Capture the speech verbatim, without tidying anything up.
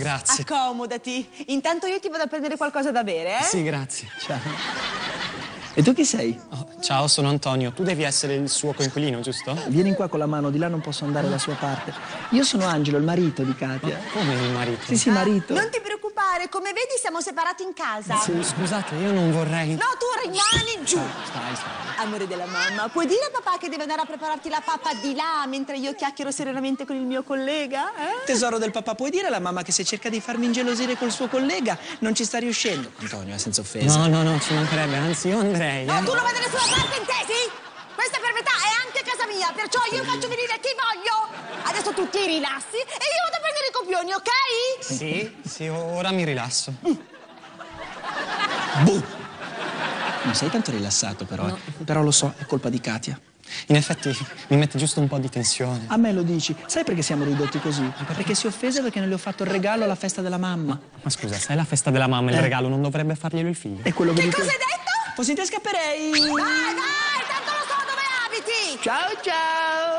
Grazie. Accomodati. Intanto io ti vado a prendere qualcosa da bere, eh? Sì, grazie. Ciao. E tu chi sei? Oh, ciao, sono Antonio. Tu devi essere il suo coinquilino, giusto? Vieni qua con la mano, di là non posso andare da sua parte. Io sono Angelo, il marito di Katia. Ma come il marito? Sì, sì, marito. Non ti preoccupare, come vedi siamo separati in casa. Sì, scusate, io non vorrei... No, tu rimani giù. Stai, stai. Amore della mamma, puoi dire a papà che deve andare a prepararti la pappa di là mentre io chiacchiero serenamente con il mio collega? Eh? Tesoro del papà, puoi dire alla mamma che se cerca di farmi ingelosire col suo collega non ci sta riuscendo? Antonio, è senza offesa. No, no, no, ci mancherebbe, anzi io andrei, No, eh. tu non vai da nessuna parte, intesi? Questa per metà è anche casa mia, perciò io faccio venire chi voglio. Adesso tu ti rilassi e io vado a prendere i copioni, ok? Sì, sì, ora mi rilasso. Buh! Non sei tanto rilassato però, No. eh. Però lo so, è colpa di Katia. In effetti mi mette giusto un po' di tensione. A me lo dici. Sai perché siamo ridotti così? Perché si offese perché non le ho fatto il regalo alla festa della mamma. Ma scusa, se è la festa della mamma e il Eh. regalo non dovrebbe farglielo il figlio? È quello che Che dico. cosa hai detto? Fossi te scapperei. Dai, dai, tanto lo so dove abiti. Ciao, ciao.